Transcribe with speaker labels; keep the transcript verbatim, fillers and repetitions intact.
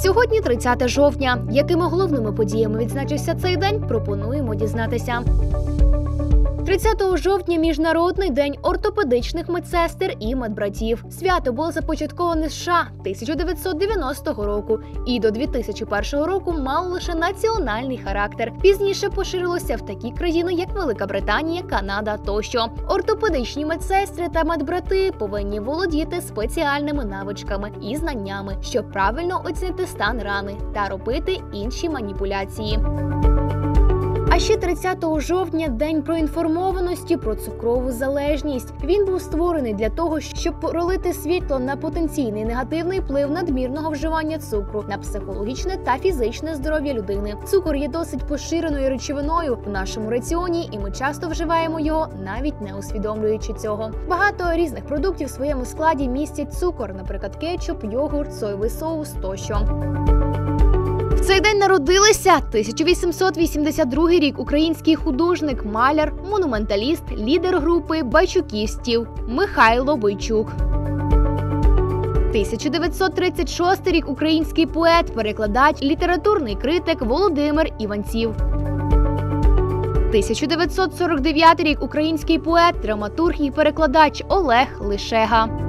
Speaker 1: Сьогодні тридцяте жовтня. Якими головними подіями відзначився цей день, пропонуємо дізнатися. тридцятого жовтня – Міжнародний день ортопедичних медсестер і медбратів. Свято було започатковане США тисяча дев'ятсот дев'яностого року і до дві тисячі першого року мало лише національний характер. Пізніше поширилося в такі країни, як Велика Британія, Канада тощо. Ортопедичні медсестри та медбрати повинні володіти спеціальними навичками і знаннями, щоб правильно оцінити стан рани та робити інші маніпуляції. А ще тридцятого жовтня – День проінформованості про цукрову залежність. Він був створений для того, щоб пролити світло на потенційний негативний вплив надмірного вживання цукру на психологічне та фізичне здоров'я людини. Цукор є досить поширеною речовиною в нашому раціоні, і ми часто вживаємо його, навіть не усвідомлюючи цього. Багато різних продуктів в своєму складі містять цукор, наприклад, кетчуп, йогурт, соєвий соус тощо. В цей день народилися тисяча вісімсот вісімдесят другий рік український художник, маляр, монументаліст, лідер групи байчукістів Михайло Бойчук. тисяча дев'ятсот тридцять шостий рік український поет, перекладач, літературний критик Володимир Іванців. тисяча дев'ятсот сорок дев'ятий рік український поет, драматург і перекладач Олег Лишега.